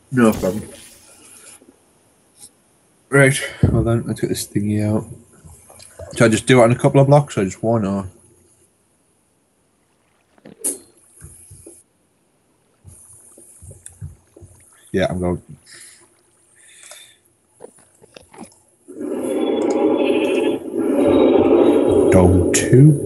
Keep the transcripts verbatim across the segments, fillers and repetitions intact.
No problem. Right, well then, let's get this thingy out. So I just do it on a couple of blocks, or just one, or? Yeah, I'm going. Dome two.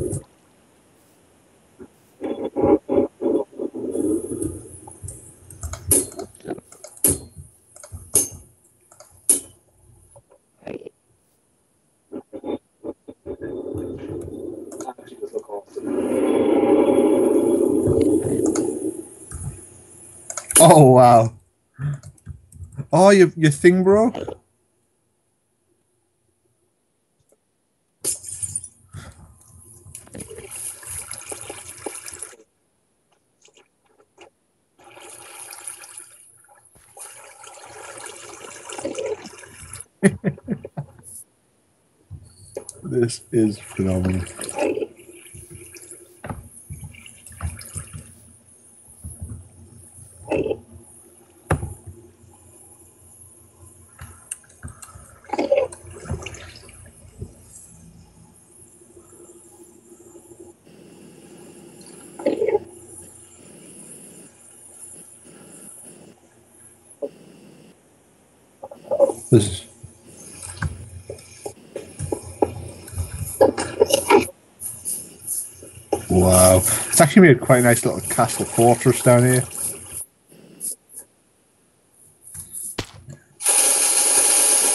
Oh wow! Oh, your your thing broke. This is phenomenal. This is. Wow. It's actually made quite a nice little castle fortress down here.